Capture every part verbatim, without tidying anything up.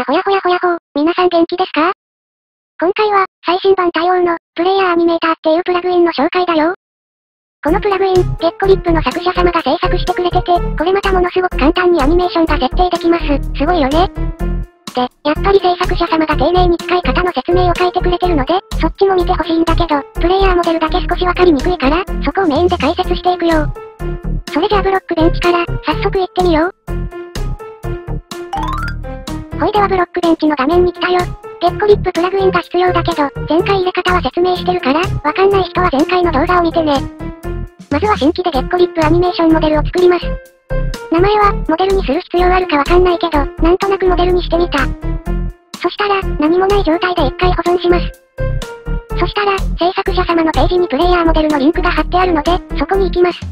やほやほやほやほー、皆さん元気ですか？今回は、最新版対応の、プレイヤーアニメーターっていうプラグインの紹介だよ。このプラグイン、ゲッコリップの作者様が制作してくれてて、これまたものすごく簡単にアニメーションが設定できます。すごいよね。で、やっぱり制作者様が丁寧に使い方の説明を書いてくれてるので、そっちも見てほしいんだけど、プレイヤーモデルだけ少しわかりにくいから、そこをメインで解説していくよ。それじゃあブロックベンチから、早速行ってみよう。ほいではブロックベンチの画面に来たよ。ゲッコリッププラグインが必要だけど、前回入れ方は説明してるから、わかんない人は前回の動画を見てね。まずは新規でゲッコリップアニメーションモデルを作ります。名前は、モデルにする必要あるかわかんないけど、なんとなくモデルにしてみた。そしたら、何もない状態で一回保存します。そしたら、制作者様のページにプレイヤーモデルのリンクが貼ってあるので、そこに行きます。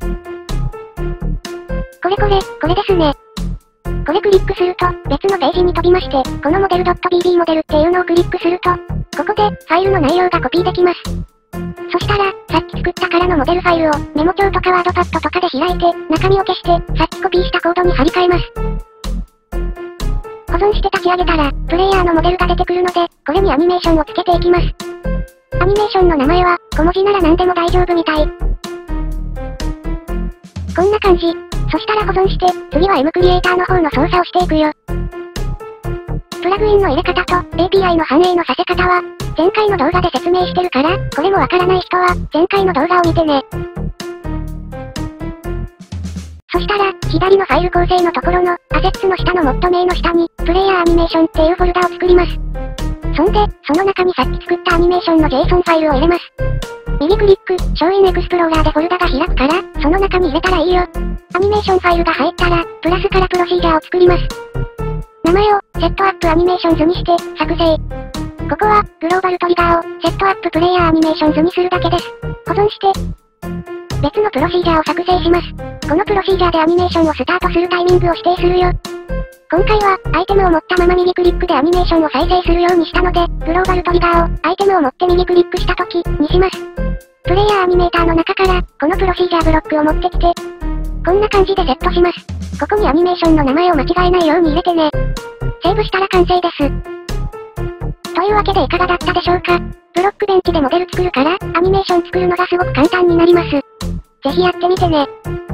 これこれ、これですね。これクリックすると、別のページに飛びまして、このモデル .bb モデルっていうのをクリックすると、ここで、ファイルの内容がコピーできます。そしたら、さっき作ったからのモデルファイルを、メモ帳とかワードパッドとかで開いて、中身を消して、さっきコピーしたコードに貼り替えます。保存して立ち上げたら、プレイヤーのモデルが出てくるので、これにアニメーションをつけていきます。アニメーションの名前は、小文字なら何でも大丈夫みたい。こんな感じ。そしたら保存して、次は エム クリエイターの方の操作をしていくよ。プラグインの入れ方と、エーピーアイ の反映のさせ方は、前回の動画で説明してるから、これもわからない人は、前回の動画を見てね。そしたら、左のファイル構成のところの、アセッツの下のモッド名の下に、プレイヤーアニメーションっていうフォルダを作ります。そんで、その中にさっき作ったアニメーションの JSON ファイルを入れます。右クリック、ショーインエクスプローラーでフォルダが開くから、その中に入れたらいいよ。アニメーションファイルが入ったら、プラスからプロシージャーを作ります。名前を、セットアップアニメーションズにして、作成。ここは、グローバルトリガーを、セットアッププレイヤーアニメーションズにするだけです。保存して、別のプロシージャーを作成します。このプロシージャーでアニメーションをスタートするタイミングを指定するよ。今回は、アイテムを持ったまま右クリックでアニメーションを再生するようにしたので、グローバルトリガーを、アイテムを持って右クリックした時にします。プレイヤーアニメーターの中から、このプロシージャーブロックを持ってきて、こんな感じでセットします。ここにアニメーションの名前を間違えないように入れてね。セーブしたら完成です。というわけでいかがだったでしょうか？ブロックベンチでモデル作るから、アニメーション作るのがすごく簡単になります。ぜひやってみてね。